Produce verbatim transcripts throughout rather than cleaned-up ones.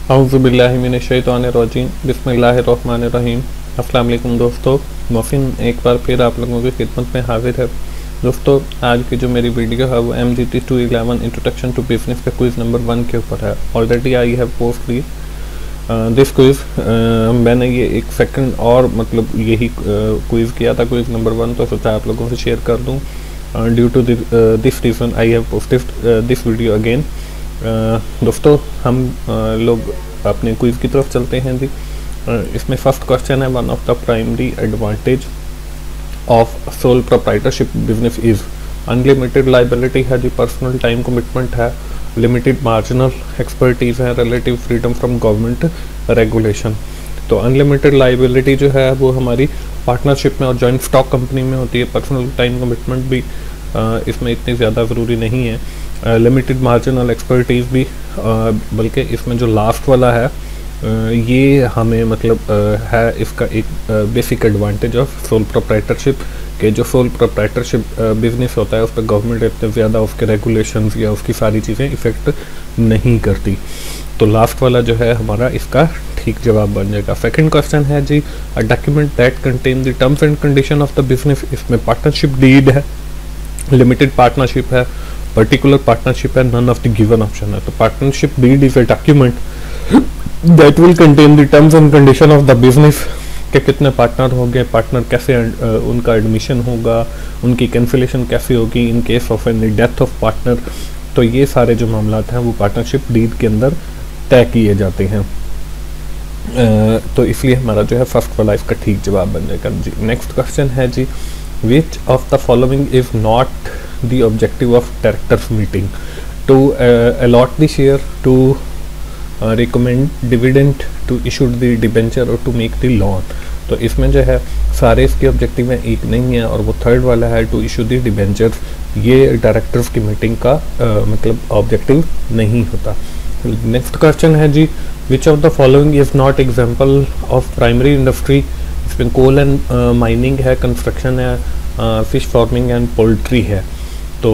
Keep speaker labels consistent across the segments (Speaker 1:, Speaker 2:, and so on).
Speaker 1: औज़ुबिल्लाहिमिनश्शैतानिर्रजीम बिस्मिल्लाहिर्रहमानिर्रहीम। अस्सलाम वालेकुम दोस्तों, मोहसिन एक बार फिर आप लोगों की खिदमत में हाजिर है। दोस्तों आज की जो मेरी वीडियो है वो M G T two eleven introduction to business के क्विज़ नंबर वन के ऊपर है। Already I have post the this quiz. मैंने ये एक सेकंड और मतलब यही क्विज़ किया था, क्विज़ नंबर वन, तो सोचा आप लोगों से शेयर कर दूँ। Due to this reason I have posted this video again. दोस्तों हम uh, लोग अपने क्विज़ की तरफ चलते हैं जी। uh, इसमें फर्स्ट क्वेश्चन है, one of the primary advantage of sole proprietorship business is. Unlimited liability है जी, पर्सनल टाइम कमिटमेंट है, लिमिटेड मार्जिनल एक्सपर्टीज़ है, relative freedom from government regulation. तो अनलिमिटेड लाइबिलिटी जो है वो हमारी पार्टनरशिप में और जॉइंट स्टॉक कंपनी में होती है। पर्सनल टाइम कमिटमेंट भी uh, इसमें इतनी ज़्यादा ज़रूरी नहीं है। लिमिटेड मार्जिनल एक्सपर्टीज़ भी, uh, बल्कि इसमें जो लास्ट वाला है uh, ये हमें मतलब uh, है इसका एक basic advantage of sole proprietorship के जो सोल प्रोप्राइटरशिप बिजनेस होता है उस पर गवर्नमेंट इतने ज़्यादा उसके रेगुलेशंस या उसकी सारी चीज़ें इफ़ेक्ट नहीं करती। तो लास्ट वाला जो है हमारा इसका ठीक जवाब बन जाएगा। सेकंड क्वेश्चन है जी, a document that contain the terms and condition of the business. इसमें पार्टनरशिप डीड है, लिमिटेड पार्टनरशिप है, पर्टिकुलर पार्टनरशिप है, none of the given option है। तो partnership deed is a document that will contain the terms and condition of the business के कितने partner होंगे, partner कैसे uh, उनका एडमिशन होगा, उनकी कैंसिलेशन कैसे होगी in case of any death of partner. तो ये सारे जो मामला हैं वो पार्टनरशिप डीड के अंदर तय किए जाते हैं। uh, तो इसलिए हमारा जो है फर्स्ट वाला इसका ठीक जवाब बन जाएगा जी। नेक्स्ट क्वेश्चन है जी, which of the following is not the objective of directors meeting? To uh, allot the share, to uh, recommend dividend, to issue the debenture or to make the loan। तो इसमें जो है सारे इसके objective हैं, एक नहीं है, और वो थर्ड वाला है टू इशू द डिबेंचर। ये डायरेक्टर्स की मीटिंग का uh, मतलब ऑब्जेक्टिव नहीं होता। नेक्स्ट क्वेश्चन है जी, which of the following is not example of primary industry. इसमें कोल एंड माइनिंग है, कंस्ट्रक्शन है, फिश फार्मिंग एंड पोल्ट्री है। तो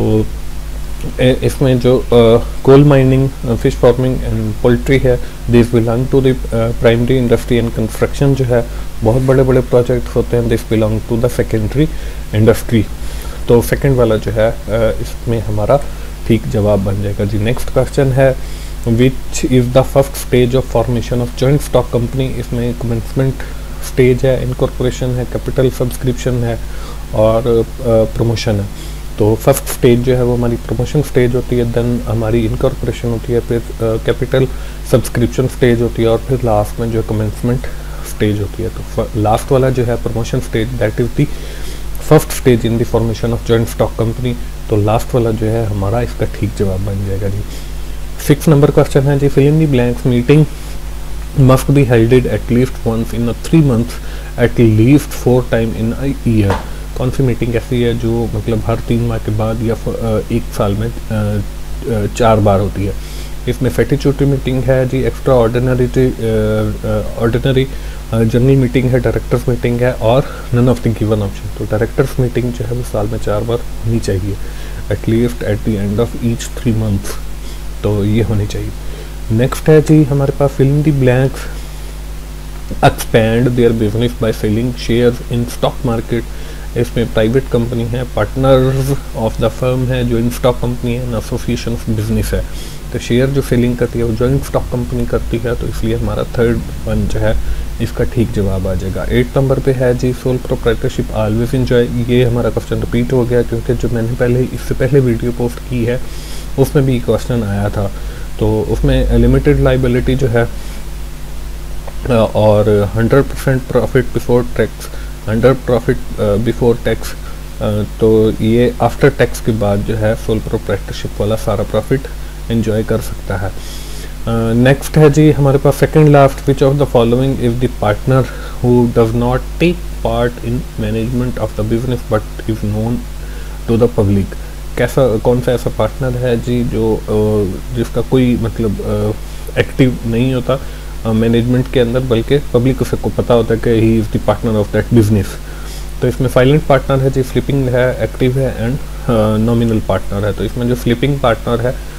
Speaker 1: इसमें जो coal mining, fish farming and poultry है, this belong to the primary industry, and construction जो है बहुत बड़े बड़े प्रोजेक्ट्स होते हैं, this belong to the secondary industry. तो सेकंड वाला जो है uh, इसमें हमारा ठीक जवाब बन जाएगा जी। नेक्स्ट क्वेश्चन है, which is the first stage of formation of joint stock company. इसमें कमेंसमेंट स्टेज है, इनकॉर्पोरेशन है, कैपिटल सब्सक्रिप्शन है और प्रमोशन uh, है। तो फर्स्ट स्टेज जो है वो हमारी प्रमोशन स्टेज होती है, देन हमारी इनकॉर्पोरेशन होती है, फिर कैपिटल सब्सक्रिप्शन स्टेज होती है, और फिर लास्ट में जो कमेंसमेंट स्टेज होती है। तो लास्ट वाला जो है promotion stage, that is the first stage in the formation of joint stock company. तो लास्ट वाला जो है हमारा इसका ठीक जवाब बन जाएगा जी। सिक्स नंबर क्वेश्चन है जी, fill in the blanks. Meeting must be helded at least once in a three months, at least four time in a year. कौन सी मीटिंग ऐसी है जो मतलब हर तीन माह के बाद या एक साल में चार बार होती है। इसमें स्टैट्यूटरी मीटिंग है जी, extra ordinary ordinary general meeting है, डायरेक्टर्स मीटिंग है, और none of the given option. तो डायरेक्टर्स मीटिंग जो है वो साल में चार बार होनी चाहिए, at least at the end of each three months. तो ये होनी चाहिए। नेक्स्ट है जी हमारे पास, fill in the blanks. Expand their business by selling shares in stock market. इसमें प्राइवेट कंपनी है, पार्टनर्स ऑफ द फर्म है, जॉइंट स्टॉक कंपनी है, एसोसिएशन ऑफ बिजनेस है। तो शेयर जो सेलिंग करती है वो जॉइंट स्टॉक कंपनी करती है, तो इसलिए हमारा थर्ड वन जो है इसका ठीक जवाब आ जाएगा। एट नंबर पे है जी, सोल प्रोप्राइटरशिप ऑलवेज एंजॉय। ये हमारा क्वेश्चन रिपीट हो गया क्योंकि जो मैंने पहले इससे पहले वीडियो पोस्ट की है उसमें भी क्वेश्चन आया था। तो उसमें लिमिटेड लाइबिलिटी जो है और hundred percent profit before tax, hundred profit before tax. तो ये आफ्टर टैक्स के बाद जो है सोल प्रोप्राइटरशिप वाला सारा प्रॉफिट एंजॉय कर सकता है। नेक्स्ट uh, है जी हमारे पास second last, which of the following is the partner who does not take part in management of the business but is known to the public. कैसा कौन सा ऐसा पार्टनर है जी जो uh, जिसका कोई मतलब एक्टिव uh, नहीं होता मैनेजमेंट uh, के अंदर, बल्कि पब्लिक उसे को पता होता है कि he is the partner of that business. तो इसमें साइलेंट पार्टनर है जी, स्लीपिंग है, एक्टिव है, एंड नॉमिनल पार्टनर है। तो इसमें जो स्लीपिंग पार्टनर है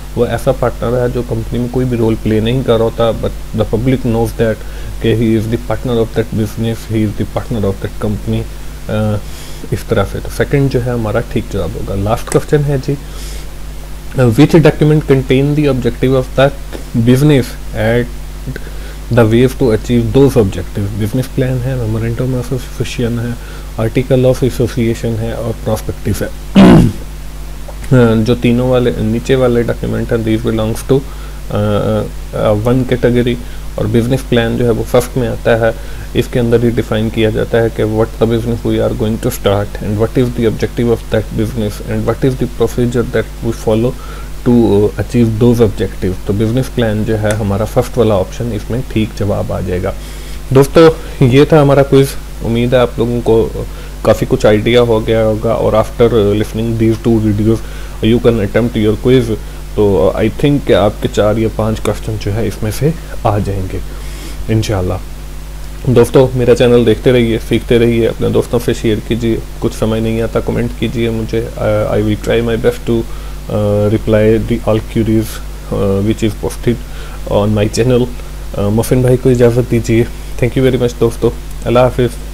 Speaker 1: वो ऐसा पार्टनर है जो कंपनी में कोई भी रोल प्ले नहीं कर रहा होता, but the public knows that कि he is the partner of that business, he is the partner of that company. इस तरह से तो सेकंड जो है हमारा ठीक जवाब होगा। लास्ट क्वेश्चन है जी, which document contain the objective of that business at the way to achieve those objective. Business plan है, मेमोरेंडम ऑफ एसोसिएशन है, आर्टिकल ऑफ एसोसिएशन है और प्रॉस्पेक्टिव है। जो तीनों वाले नीचे वाले डॉक्यूमेंट हैं these belongs to one category, और बिजनेस प्लान जो है वो फर्स्ट में आता है। इसके अंदर ही डिफाइन किया जाता है कि what the business we are going to start and what is the objective of that business and what is the procedure that we follow to achieve those objective. तो बिजनेस प्लान जो है हमारा first वाला option, इसमें ठीक जवाब आ जाएगा। दोस्तों ये था हमारा क्विज। उम्मीद है आप लोगों को काफ़ी कुछ आइडिया हो गया होगा, और after listening these two videos you can attempt your quiz. तो आई थिंक कि आपके चार या पांच क्वेश्चन जो है इसमें से आ जाएंगे इंशाल्लाह। दोस्तों मेरा चैनल देखते रहिए, सीखते रहिए, अपने दोस्तों से शेयर कीजिए। कुछ समझ नहीं आता कमेंट कीजिए मुझे, I will try my best to reply the all queries which is posted on my channel. मोफिन भाई को इजाज़त दीजिए। थैंक यू वेरी मच दोस्तों, अल्लाह हाफिज़।